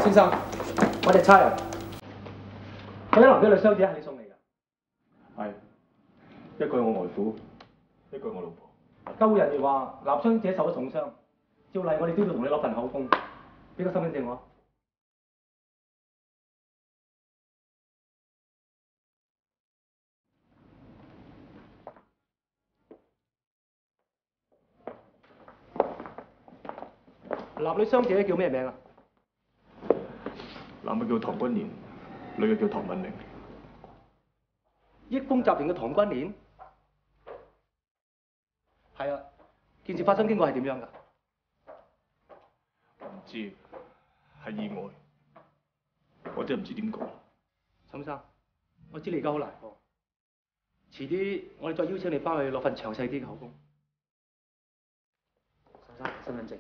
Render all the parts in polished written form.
先生，我哋差人，嗰啲男仔女雙子係你送嚟㗎？ 係，一個係我外父，一個係我老婆。 救護人員話男傷者受咗重傷，照例我哋都要同你攞份口供，俾個身份證我。男女傷者叫咩名啊？ 男嘅叫唐君賢，女嘅叫唐敏玲。 益豐集團嘅唐君賢？係啊，件事發生經過係點樣㗎？ 唔知，係意外。我真係唔知點講。 沈生，我知你而家好難過，遲啲我哋再邀請你翻去攞份詳細啲嘅口供。沈生，身份證。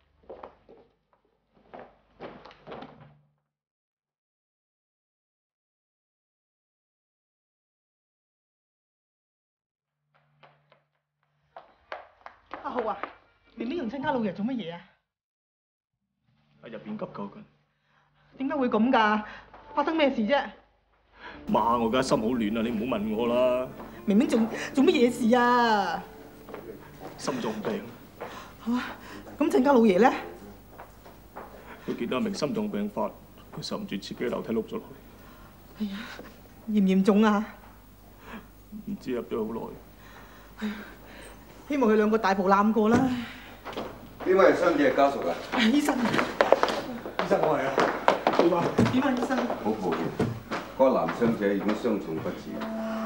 阿浩啊，明明同親家老爺做乜嘢啊？ 喺入邊急救緊。 點解會咁㗎？發生咩事啫？ 媽，我而家心好亂啊！你唔好問我啦。 明明做乜嘢事啊？ 心臟病。 嚇！咁親家老爺咧？ 佢見到一名心臟病發，佢受唔住自己喺樓梯碌咗落去。 哎呀，嚴唔嚴重啊？ 唔知入咗好耐。 希望佢兩個大步攬過啦。 邊位係傷者家屬啊？ 醫生， 醫生我係啊。 點啊，醫生？ 好抱歉，嗰個男傷者已經傷重不治。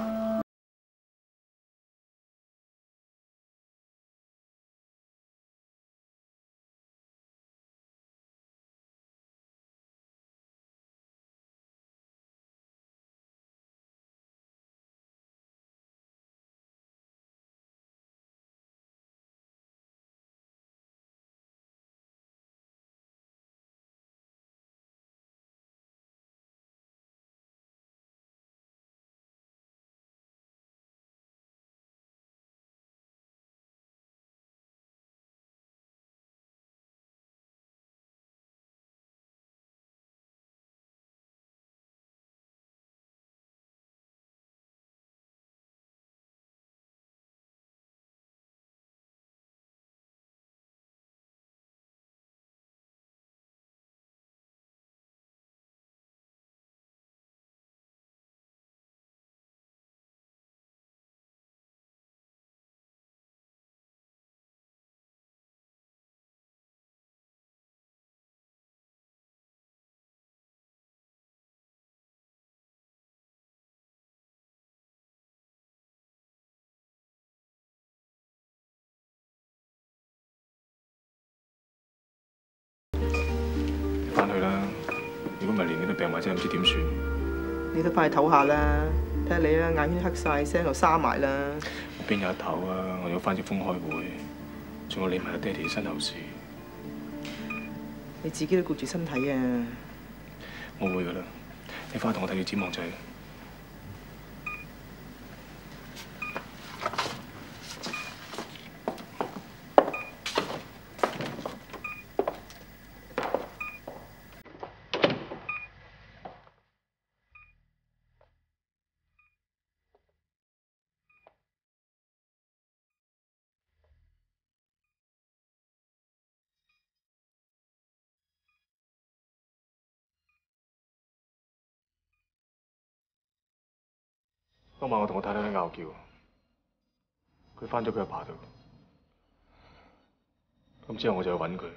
翻去啦！如果唔係連你都病埋，真係唔知點算。 你都翻去唞下啦，睇下你啊，眼圈黑晒，聲又沙埋啦。 我邊有得唞啊！我要翻接風開會，仲要理埋阿爹哋嘅身後事。 你自己都顧住身體啊！ 我會噶啦，你翻去同我睇住展望仔。嗰晚我同我太太喺拗撬，佢翻咗佢阿爸度，咁之後我就去揾佢。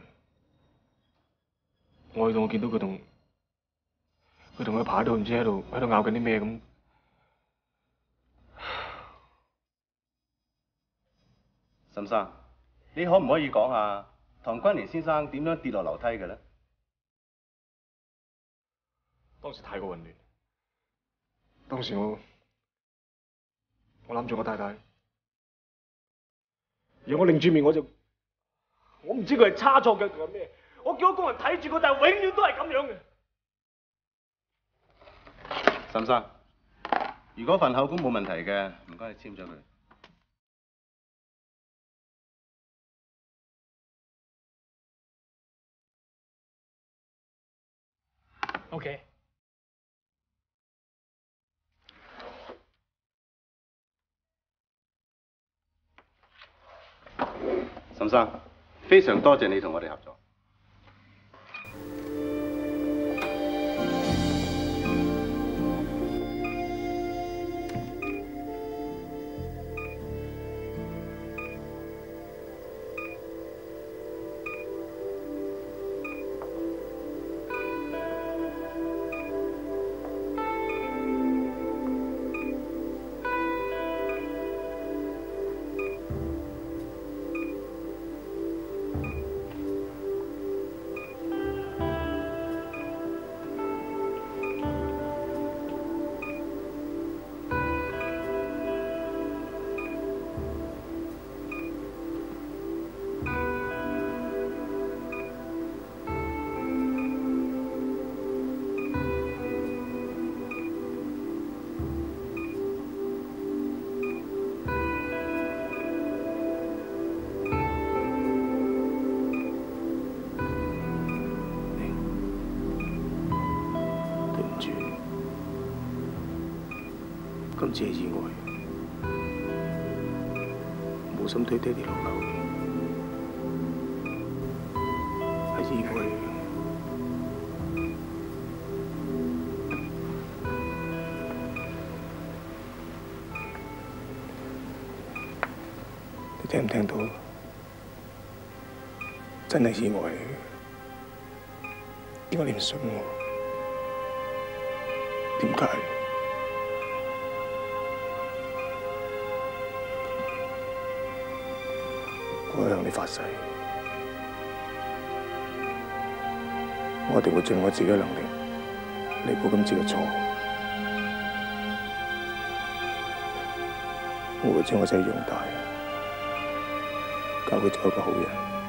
我去到我見到佢同佢阿爸喺度，唔知喺度拗緊啲咩咁。 沈生，你可唔可以講下唐君賢先生點樣跌落樓梯嘅咧？ 當時太過混亂，當時我攬住我太太，而我擰住面我唔知佢係叉錯腳定係咩，我叫工人睇住佢，但係永遠都係咁樣嘅。 沈生，如果份口供冇問題嘅，唔該你簽咗佢。 OK。 沈生，非常多謝你同我哋合作。 今次係意外，冇心推爹哋落樓，係意外。你聽唔聽到？真係意外。點解你唔信我？點解？我向你發誓，我一定會盡我自己嘅能力彌補今次嘅錯。我會將我仔養大，教佢做一個好人。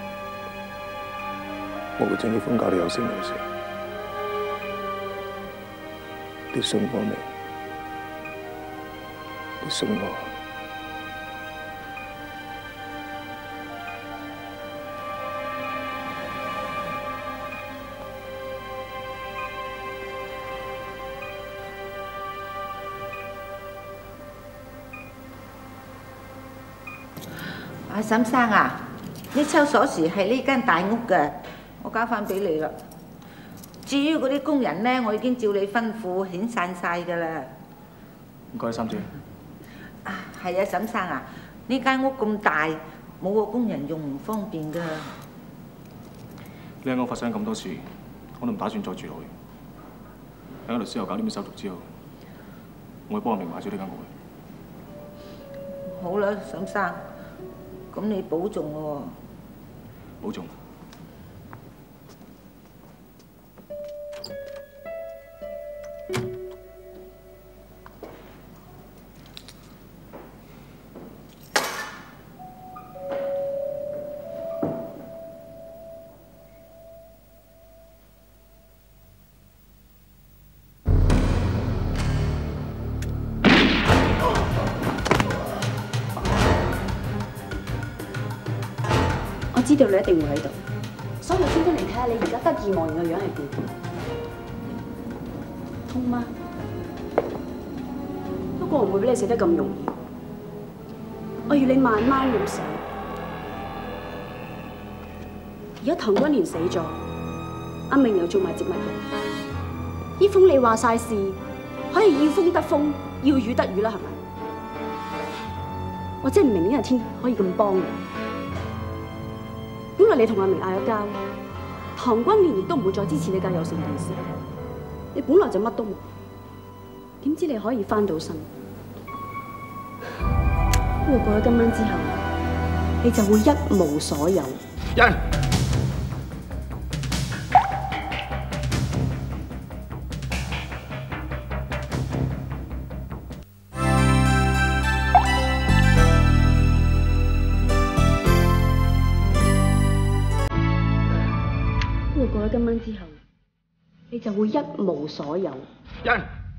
我會將啲風教得有聲有色。你信我未？你信我？ 阿沈生啊，呢抽鎖匙係呢間大屋嘅，我交翻俾你啦。至於嗰啲工人咧，我已經照你吩咐遣散晒㗎啦。 唔該，三姐。 啊，係啊，沈生啊，呢間屋咁大，冇個工人用唔方便㗎。 呢間屋發生咁多事，我都唔打算再住落去。等律師又搞呢啲手續之後，我會幫阿明買咗呢間屋。 好啦，沈生。咁你保重咯喎！ 保重。 知道你一定會喺度，所以我專登嚟睇下你而家得意忘形嘅樣係點。痛嗎？不過我唔會俾你死得咁容易，我要你慢慢咁死。而家唐君蓮死咗，阿明又做埋植物人，呢封你話晒事，可以要風得風，要雨得雨啦，係咪？我真係唔明呢個天可以咁幫你。本來你同阿明嗌咗交，唐君蓮亦都唔會再支持你架有成件事。你本來就乜都冇，點知你可以翻到身？不過過咗今晚之後，你就會一無所有。 人。 過咗今晚之後，你就會一無所有。 人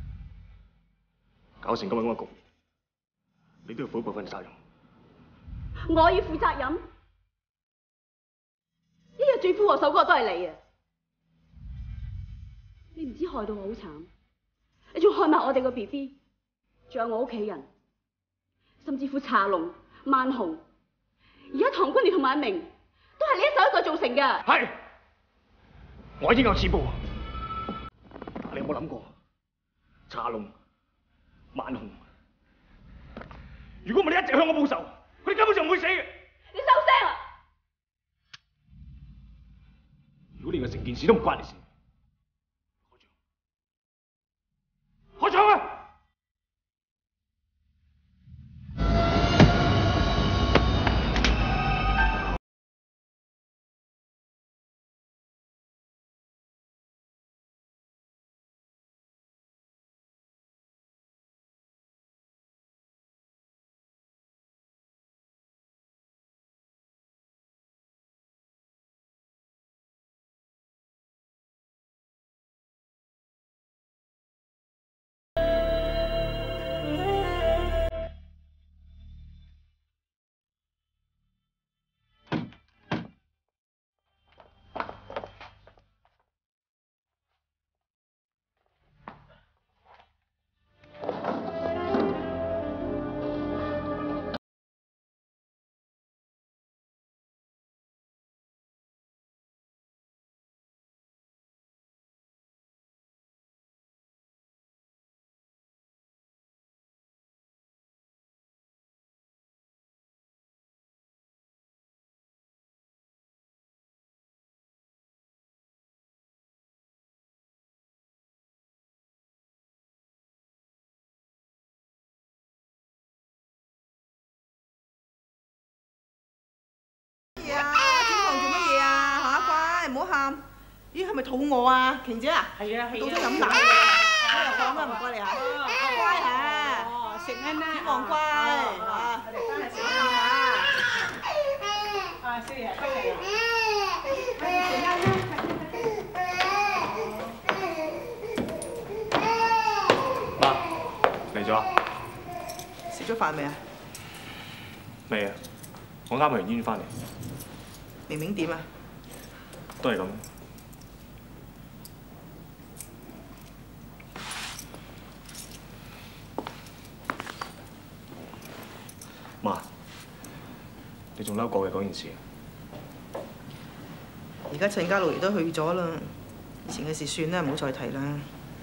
搞成咁樣嘅局面，你都要負一部分責任。 我要負責任？呢日最苦我手嗰個都係你啊！ 你唔知害到我好慘，你仲害埋我哋個 BB， 仲有我屋企人，甚至乎茶龍、萬紅，而家唐君蓮同埋阿明都係你一手一腳造成嘅。 係，我應有自報。你有冇諗過，茶龍、萬紅？如果唔係你一直向我報仇，佢哋根本上唔會死嘅。 你收聲啦！ 如果連個成件事都唔關你事，開槍啊！ 唔好喊！咦，係咪肚餓啊？瓊姐啊？係啊，到咗飲奶啊！又講啦，唔該你嚇。乖嚇。哦，食啊啦。希望乖嚇。我哋翻去食啦嚇。啊，宵夜翻嚟啦。食啦啦。 媽，嚟咗啊？ 食咗飯未啊？ 未啊，我啱去完醫院翻嚟。 明明點啊？ 都係咁。媽，你仲嬲過嘅嗰件事？ 而家陳家老爺都去咗啦，以前嘅事算啦，唔好再提啦。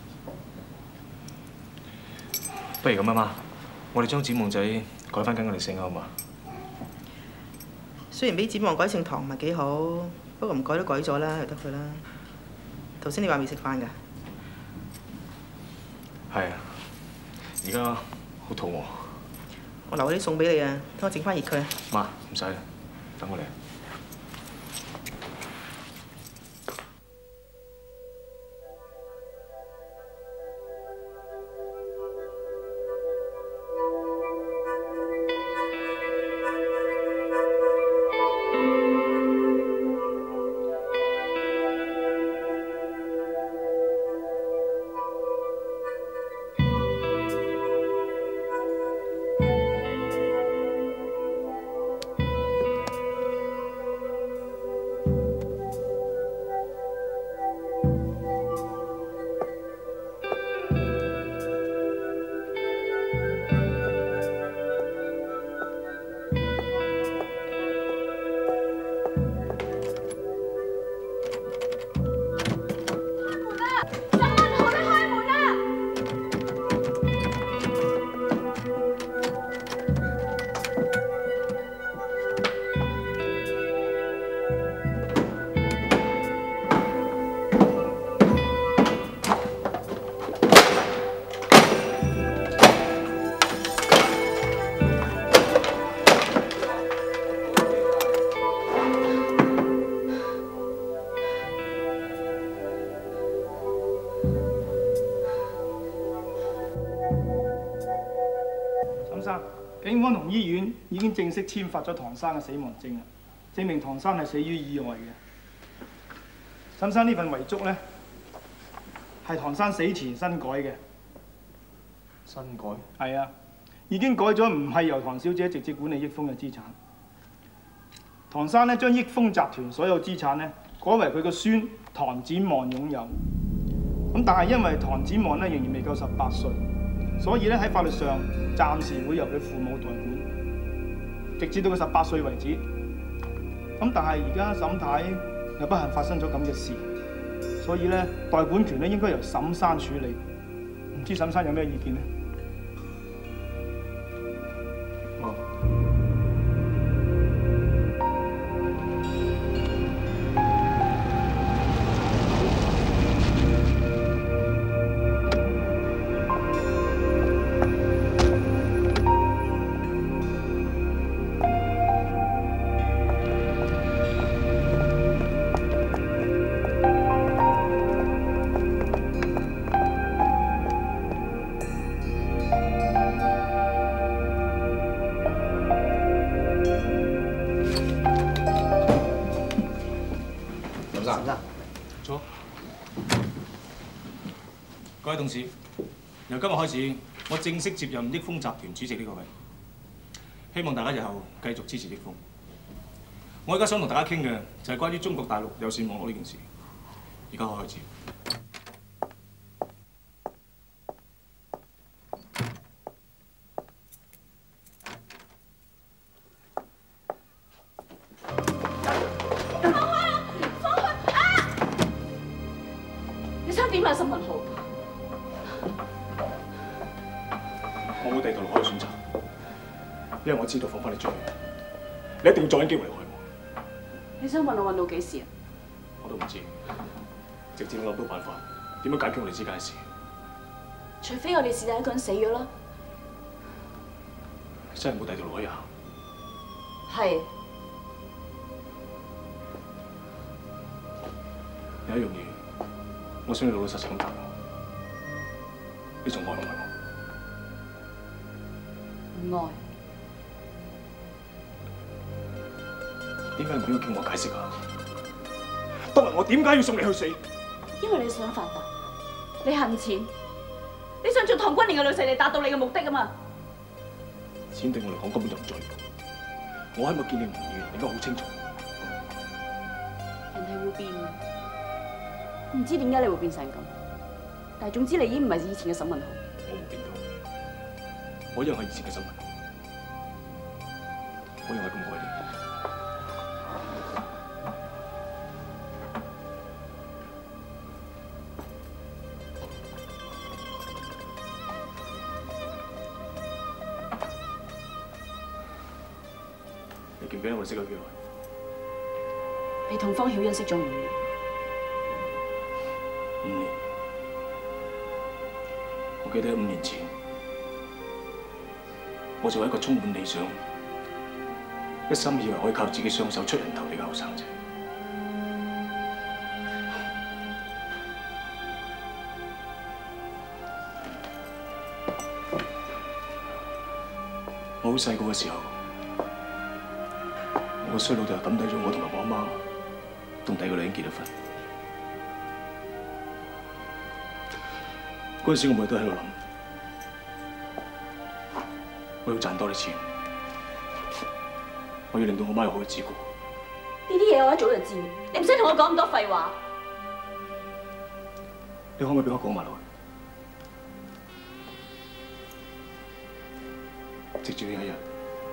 不如咁啊，媽，我哋將展望仔改翻跟我哋姓好嘛？ 雖然俾展望改姓唐唔係幾好，不過唔改都改咗啦，由得佢啦。頭先你話未食飯㗎？ 係啊，而家好肚餓。 我留啲餸俾你啊，等我整翻熱佢啊。 媽，唔使啦，等我嚟。 警方同醫院已經正式簽發咗唐生嘅死亡證啦，證明唐生係死於意外嘅。沈生呢份遺囑呢，係唐生死前新改嘅。 新改？ 係啊，已經改咗，唔係由唐小姐直接管理益豐嘅資產。唐生呢，將益豐集團所有資產呢，改為佢個孫唐展望擁有。 咁但係因為唐展望咧仍然未夠18歲，所以咧喺法律上暫時會由佢父母代管，直至到佢18歲為止。咁但係而家沈太又不幸發生咗咁嘅事，所以咧代管權咧應該由沈生處理。唔知沈生有咩意見呢？ 各位董事，由今日開始，我正式接任益豐集團主席呢個位，希望大家日後繼續支持益豐。我而家想同大家傾嘅就係關於中國大陸有線網絡呢件事。而家可以開始。 你想點啊，沈文浩？ 我冇第二條路可以選擇，因為我知道放翻你出去，你一定要再揾機會嚟害我。 你想問我揾到幾時啊？ 我都唔知，直至我諗到辦法，點樣解決我哋之間嘅事。 除非我哋是但一個人死咗啦。 真係冇第二條路可以行。 係。 有一樣嘢，我想你老老實實咁答我，你仲愛唔愛我？ 唔愛。 點解唔應該叫我解釋啊？當日我點解要送你去死？ 因為你想發達，你恨錢，你想做唐君蓮嘅女婿嚟達到你嘅目的啊嘛。 錢對我嚟講根本就唔重要。我喺度見你唔易，你應該好清楚。 人係會變，唔知點解你會變成咁，但係總之你已經唔係以前嘅沈文浩。 我冇變到。我一樣係以前嘅新聞，我一樣係咁愛你。你記唔記得我哋識咗幾耐？ 你同方曉欣識咗5年。 5年。我記得喺5年前。我就係一個充滿理想、一心以為可以靠自己雙手出人頭地嘅後生仔。我好細個嘅時候，我個衰老豆抌低咗我同埋我阿媽，同第二個女人結咗婚。嗰陣時我每日都喺度諗。我要賺多啲錢，我要令到我媽有好日子過。 呢啲嘢我一早就知，你唔使同我講咁多廢話。 你可唔可以俾我講埋落去？直至呢一日，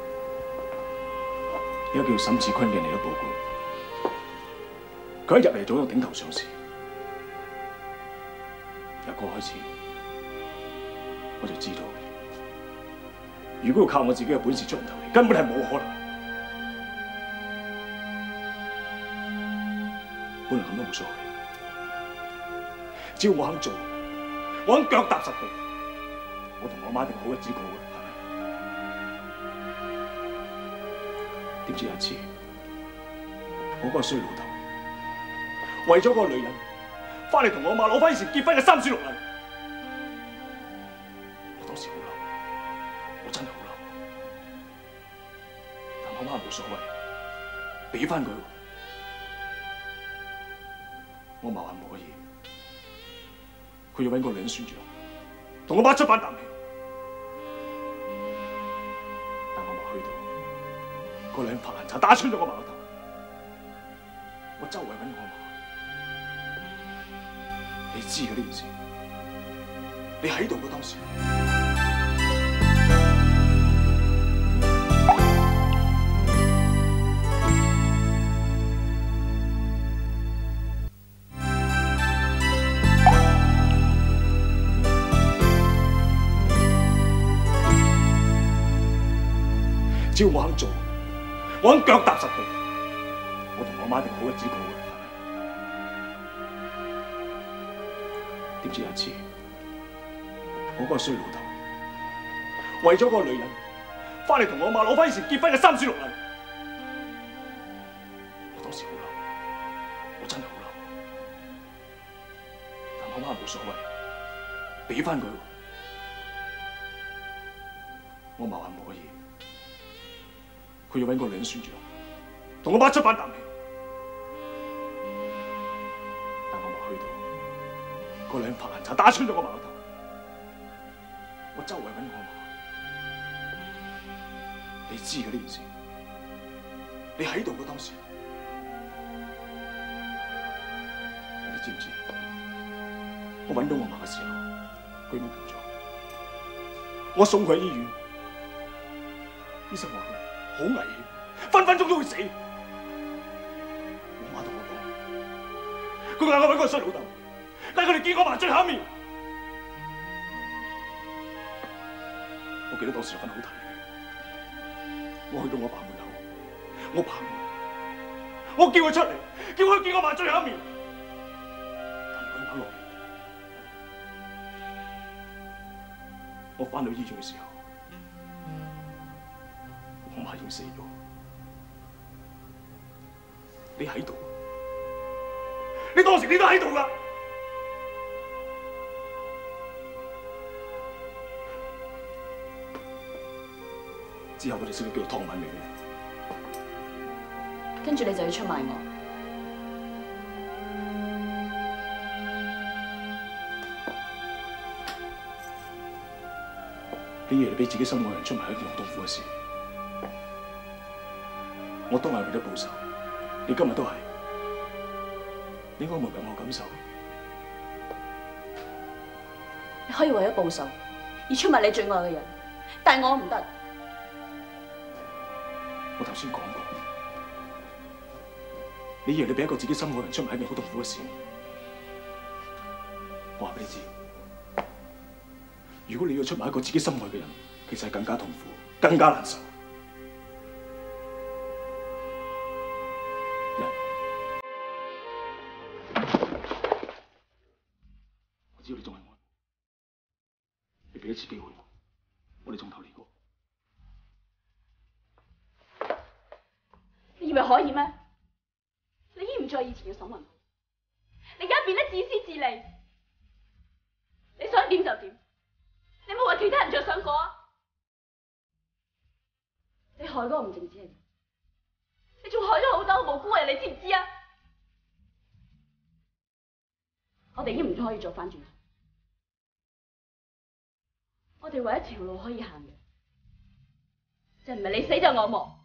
一個叫沈志坤嘅人嚟咗報館，佢一入嚟做一個頂頭上司。由嗰開始，我就知道。如果要靠我自己嘅本事出人頭地，根本係冇可能。本來咁都冇所謂，只要我肯做，我肯腳踏實地，我同我媽一定好日子過嘅，係咪？點知有一次，我嗰個衰老豆為咗嗰個女人，翻嚟同我媽攞翻以前結婚嘅3書6禮。我當時好嬲。我真係好嬲，但我媽冇所謂，俾翻佢。我媽話唔可以，佢要揾個女人宣揚，同我媽出翻啖氣。但我媽去到，個女人拍爛柴打穿咗我媽個頭。我周圍揾我媽， 你知嘅呢件事，你喺度嘅當時。只要我肯做，我肯腳踏實地，我同我媽一定好日子過嘅，係咪？點知有一次，我嗰個衰老豆為咗個女人，翻嚟同我媽攞翻以前結婚嘅3書6禮，我當時好嬲，我真係好嬲，但我媽冇所謂，俾翻佢，我媽話唔可以。佢要揾個女人算賬，同我媽出翻啖氣。但我媽去到，個女人拍爛柴打穿咗我媽個頭。我周圍揾我媽，你知嘅呢件事，你喺度嘅當時，你知唔知？我揾到我媽嘅時候，佢已經病咗。我送佢去醫院，醫生話好危險，分分鐘都會死。我媽同我講，佢嗌我揾個衰老豆，帶佢哋見我媽最後一面。我記得當時有份好睇嘅，我去到我爸門口，我拍我叫佢出嚟，叫佢見我媽最後一面，但係佢唔肯落嚟。我返到醫院嘅時候，我媽已經死咗。你喺度，你當時你都喺度㗎。之後佢哋識咗叫做湯敏明嘅， 跟住你就要出賣我。 你以為你俾自己心愛人出賣一件好痛苦嘅事，我當係為咗報仇，你今日都係，你應該冇咁我感受。 你可以為咗報仇而出賣你最愛嘅人，但係我唔得。 我頭先講過，你以為你俾一個自己心愛人出賣一件好痛苦嘅事，我話俾你知，如果你要出賣一個自己心愛嘅人，其實係更加痛苦、更加難受。我知道你仲係我，你俾一次機會我哋從頭嚟過。 你以為可以咩？你已經唔再以前嘅沈雲浩，你而家變得自私自利，你想點就點，你冇為其他人着想過啊！你害嗰個唔淨止係你，你仲害咗好多無辜嘅人，你知唔知啊？我哋已經唔可以再翻轉頭，我哋唯一條路可以行嘅，就唔係你死就我亡。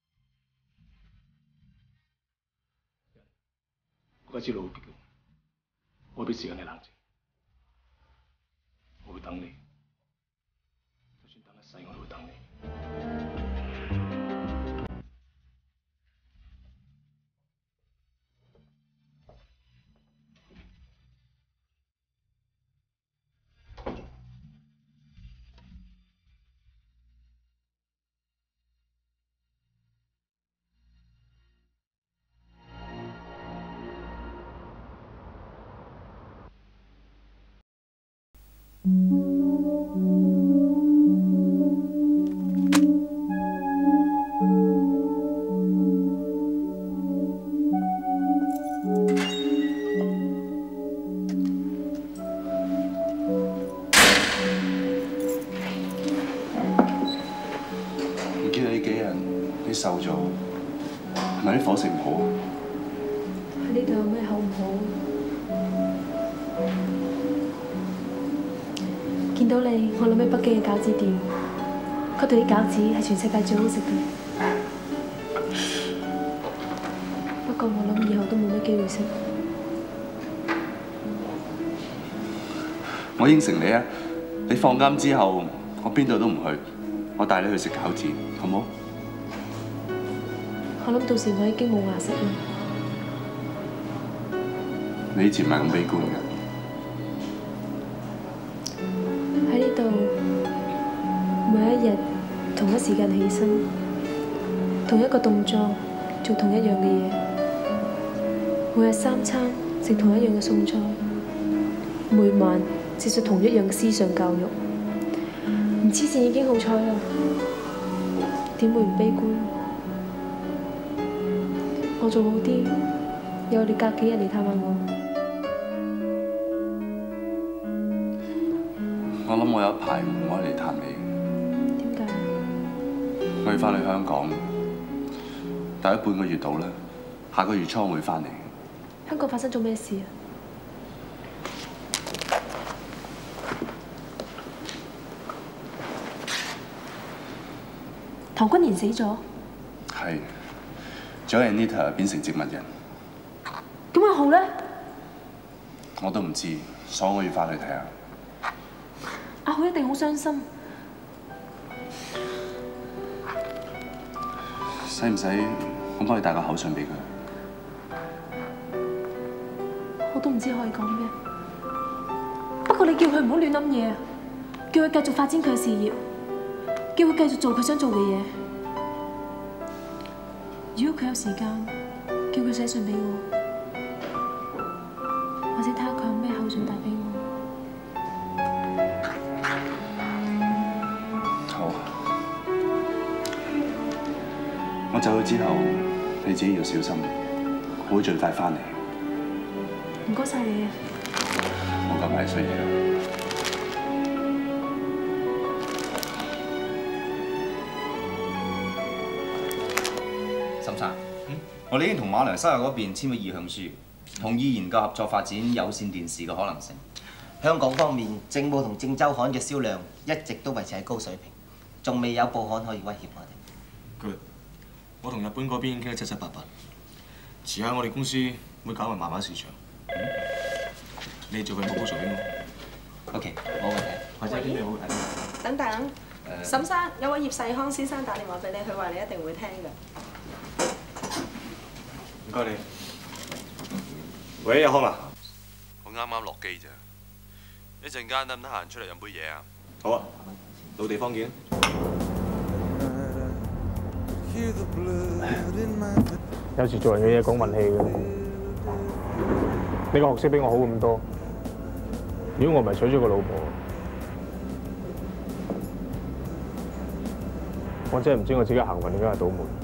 我知路會逼，我會俾時間你冷靜，我會等你，就算等一世我都會等你。 瘦咗，係咪啲伙食唔好啊？ 喺呢度有咩好唔好？見到你，我諗起北京嘅餃子店，嗰度啲餃子係全世界最好食嘅。不過我諗以後都冇乜機會食。 我應承你啊，你放監之後，我邊度都唔去，我帶你去食餃子，好冇？ 我諗到時我已經冇牙食啦。 你以前唔係咁悲觀嘅。 喺呢度，每一日同一時間起身，同一個動作做同一樣嘅嘢，每日三餐食同一樣嘅餸菜，每晚接受同一樣嘅思想教育。唔黐線已經好彩啦，點會唔悲觀？我做好啲，有你隔幾日嚟探下我。 我諗我有一排唔可以嚟探你。 點解？ 我要翻去香港，大概半個月到啦，下個月初我會翻嚟。 香港發生咗咩事啊？唐君賢死咗？ 係，仲有 Anita 變成植物人。 咁阿浩咧？ 我都唔知，所以我要翻去睇下。 阿浩一定好傷心。 使唔使我幫你帶個口信俾佢？ 我都唔知可以講咩。不過你叫佢唔好亂諗嘢，叫佢繼續發展佢嘅事業，叫佢繼續做佢想做嘅嘢。如果佢有時間，叫佢寫信俾我，或者睇下佢有咩口信帶俾我。 好啊。我走咗之後，你自己要小心，我會盡快翻嚟。 唔該晒你啊！ 冇咁係衰嘢啦。 沈生，我哋已經同馬來西亞嗰邊簽咗意向書，同意研究合作發展有線電視嘅可能性。 香港方面，政務同正週刊嘅銷量一直都維持喺高水平，仲未有報刊可以威脅我哋。 Good， 我同日本嗰邊傾得七七八八，遲下我哋公司會搞埋漫畫市場。你做份報告做俾我。 OK，冇問題。 或者有啲咩好睇？ 等等，沈生，有位葉世康先生打電話俾你，佢話你一定會聽㗎。 唔該你。喂，阿康啊。 我啱啱落機咋，一陣間得唔得閒出嚟飲杯嘢啊？ 好啊，到地方見。 有時做人嘅嘢講運氣嘅。你個學識比我好咁多，如果我唔係娶咗個老婆，我真係唔知我自己行運定係倒霉。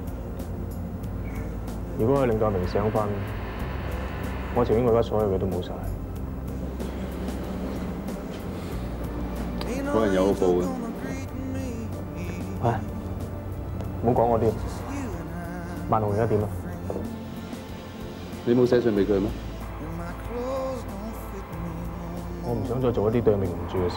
如果可以令到阿明醒翻，我情願我而家所有嘅都冇晒。 嗰人有好報嘅。 唉，唔好講我啲。萬紅而家點啊？ 你冇寫信俾佢咩？ 我唔想再做一啲對命唔住嘅事。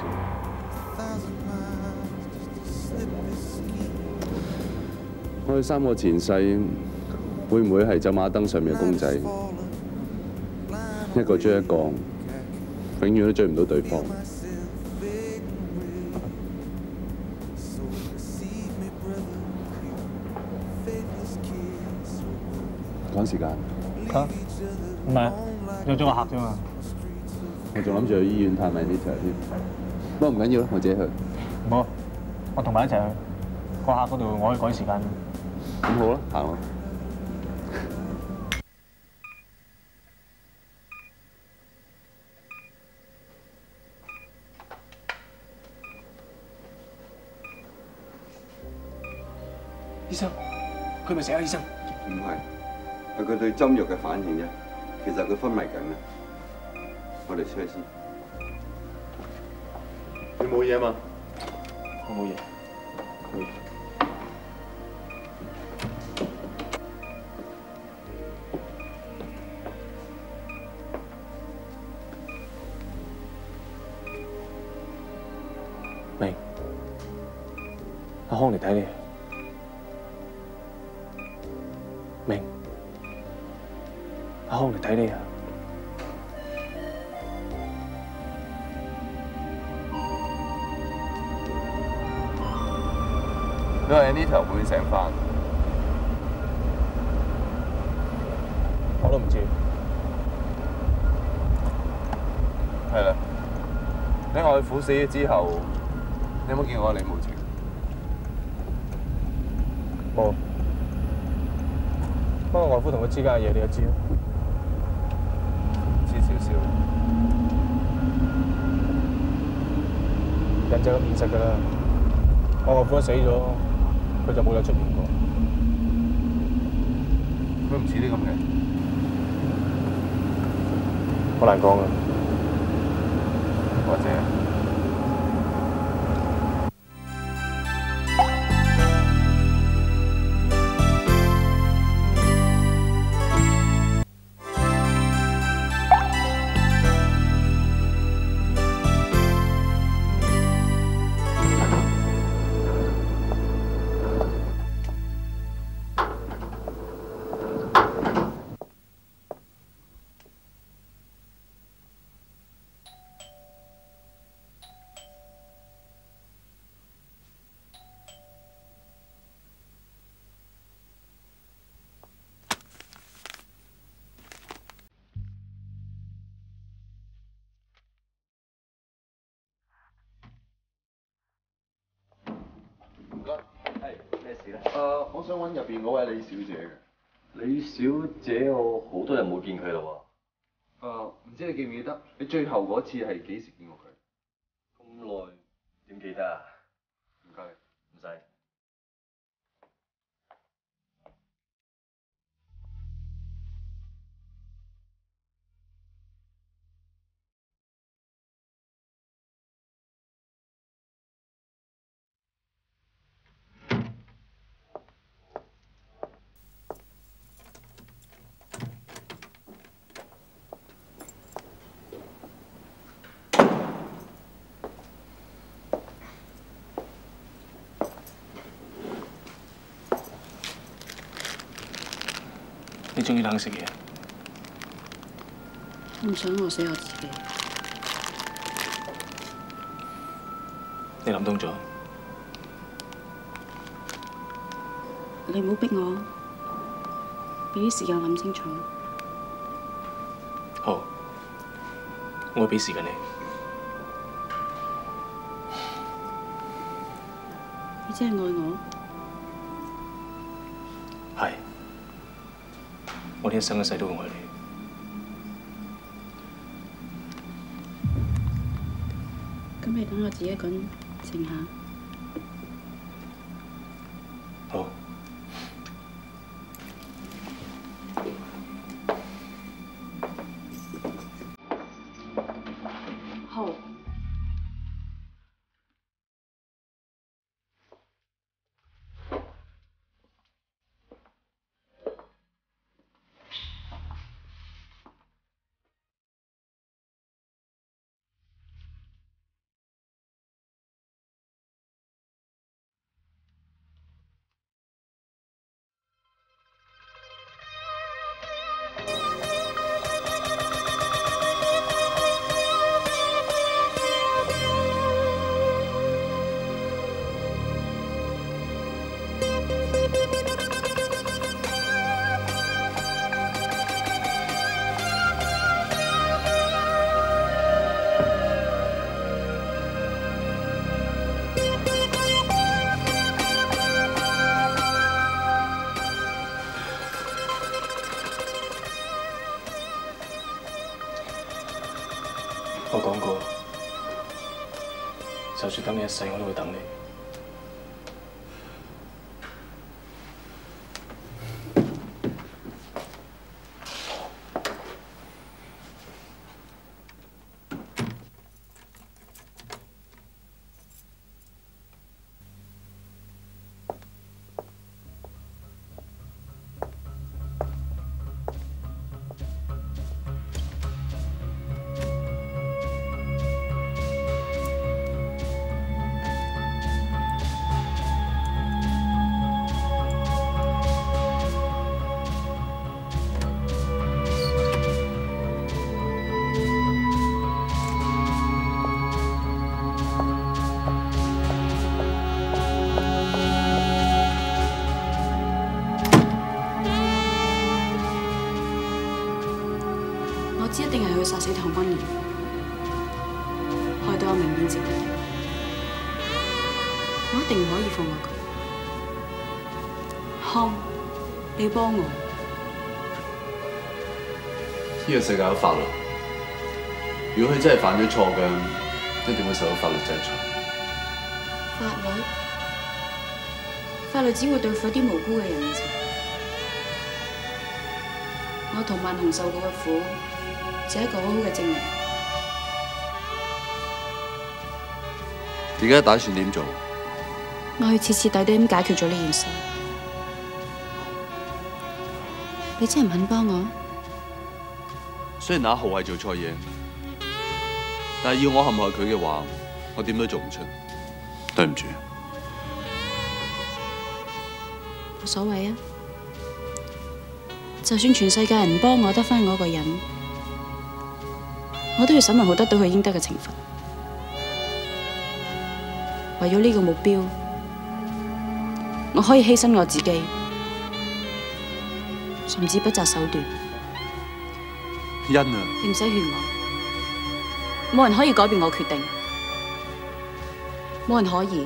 我哋三個前世會唔會係走馬燈上面嘅公仔，一個追一個，永遠都追唔到對方？趕時間嚇？唔係，約咗個客啫嘛。 我仲諗住去醫院探埋呢條添，不過唔緊要啦，我自己去。 唔好，我同埋一齊去。個客嗰度我可以趕時間。 咁好啦，行啦。 醫生，佢咪死啊！醫生， 唔係，係佢對針藥嘅反應啫。其實佢昏迷緊啊！我哋出去先。你冇嘢嘛？ 我冇嘢。 明，阿康嚟睇你。明，阿康嚟睇你啊！ 都係呢頭會醒翻。 我都唔知。 係啦，你外父死咗之後，你有冇見過李無情？ 冇。不過外父同佢之間嘅嘢，你都知啦。 知少少。 人就咁現實㗎啦。我外父死咗，佢就冇再出現過。 佢唔似啲咁嘅。 好難講啊。 或者。 咩事咧？ 我想揾入邊嗰位李小姐嘅。 李小姐，我好多日冇見佢啦喎。唔知你記唔記得？你最後嗰次係幾時見過佢？ 咁耐，點記得啊？ 唔該。 唔使。 你中意冷食嘢？ 我唔想餓死我自己。 你諗通咗？ 你唔好逼我，俾啲時間諗清楚。 好，我會俾時間你。 你真係愛我？ 係。我呢一生一世都會愛你。 咁你等我自己一個人靜下。 好。 好。 我講過，就算等你一世，我都會等你。 我知一定係佢殺死唐君賢，害到阿明變成咁。我一定唔可以放過佢。康，你要幫我。 呢個世界有法律，如果佢真係犯咗錯嘅，一定會受到法律制裁。 法律只會對付一啲無辜嘅人嘅啫。我同萬紅受過嘅苦，就係一個好好嘅證明。 而家打算點做？ 我要徹徹底底咁解決咗呢件事。你真係唔肯幫我？ 雖然阿豪係做錯嘢，但係要我陷害佢嘅話，我點都做唔出。對唔住。 冇所謂啊！就算全世界人唔幫我，得返我一個人，我都要沈文浩得到佢應得嘅懲罰。為咗呢個目標，我可以犧牲我自己，甚至不擇手段。 欣啊！ 你唔使勸我，冇人可以改變我決定，冇人可以。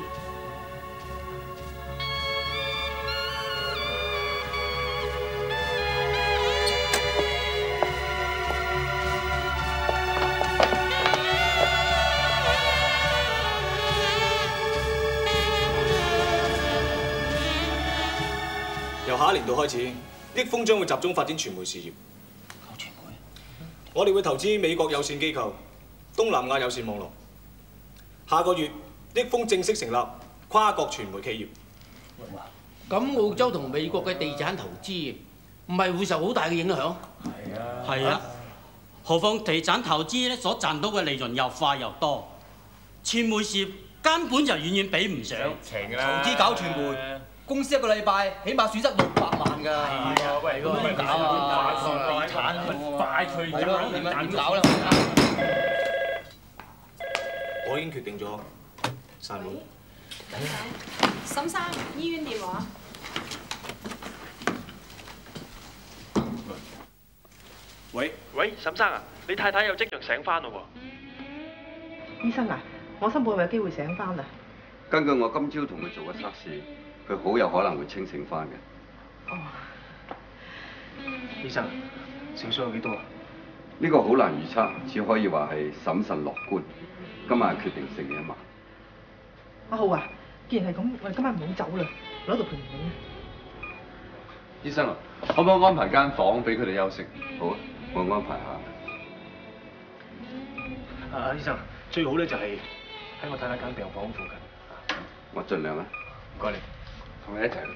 由下一年度開始，益豐將會集中發展傳媒事業。傳媒，我哋會投資美國有線機構、東南亞有線網絡。下個月，益豐正式成立跨國傳媒企業。 咁澳洲同美國嘅地產投資，唔係會受好大嘅影響？ 係啊，何況地產投資咧所賺到嘅利潤又快又多，傳媒事業根本就遠遠比唔上。 投資搞傳媒。公司一個禮拜起碼損失600萬㗎。係啊，喂，咁點搞啊？地產快脆點搞啦？ 我已經決定咗散會。 沈生，醫院電話。 喂， 沈生啊，你太太有跡象醒翻咯喎。 醫生啊，我心抱有機會醒翻啊。 根據我今朝同佢做嘅測試，佢好有可能會清醒翻嘅。 哦。醫生，勝數有幾多啊？ 呢個好難預測，只可以話係審慎樂觀。今晚係決定性嘅一晚。 阿浩啊，既然係咁，我哋今晚唔好走啦，留喺度陪唔陪啊？ 醫生啊，可唔可以安排間房俾佢哋休息？ 好啊，我安排下。 醫生，最好咧就係喺我太太間病房附近。 我盡量啊。 唔該你， 同你一齊。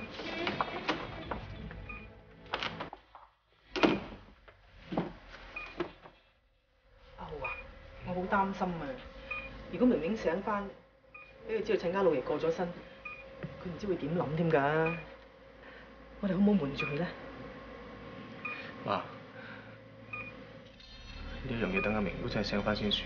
阿浩啊，我好擔心啊！如果明明醒翻，俾佢知道陳家老爺過咗身，佢唔知會點諗添㗎。我哋好唔好瞞住佢咧？ 媽，呢樣嘢等阿明都真係醒翻先算。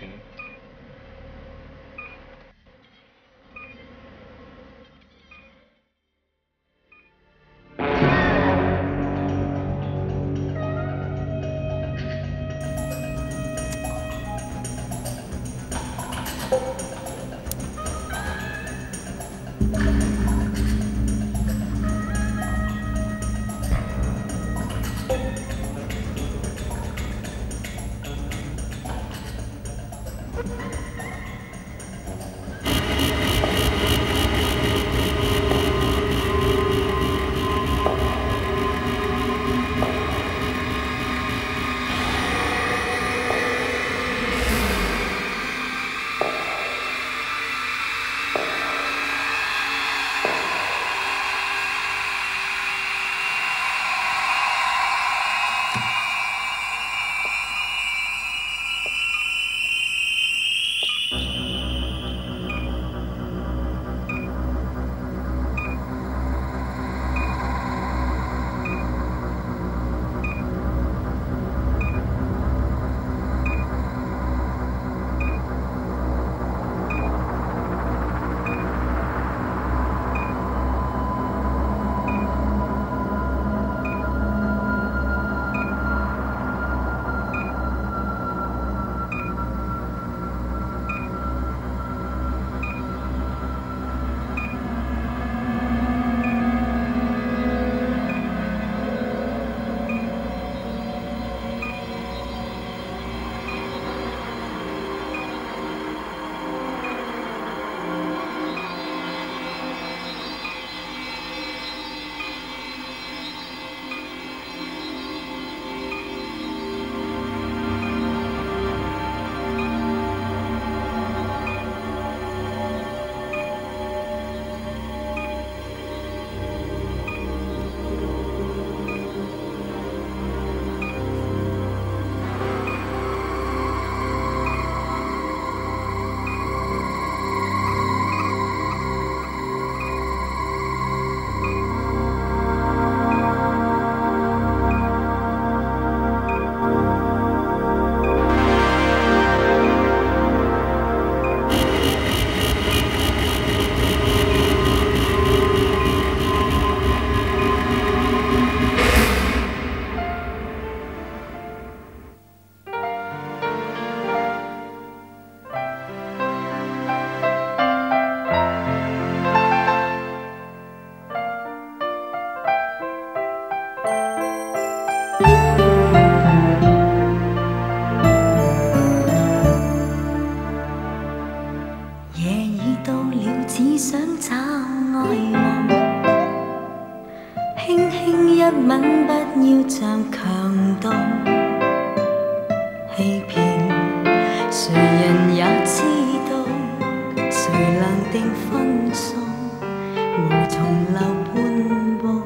欺騙，誰人也知道，誰能定分數，無從留半步。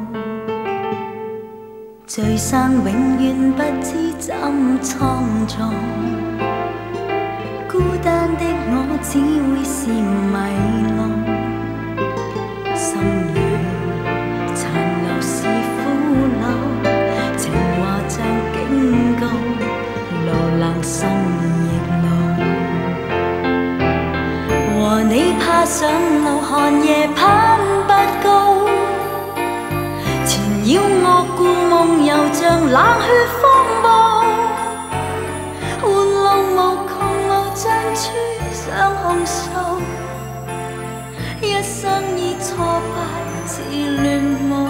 聚散永遠不知怎創造，孤單的我只會是迷路，心裏殘留是苦惱，情話像警告，路冷心亦怒。和你爬上路，寒夜攀不高，纏繞我故夢，又像冷血風暴，玩弄無窮無盡處想控訴，一生以挫敗自亂舞。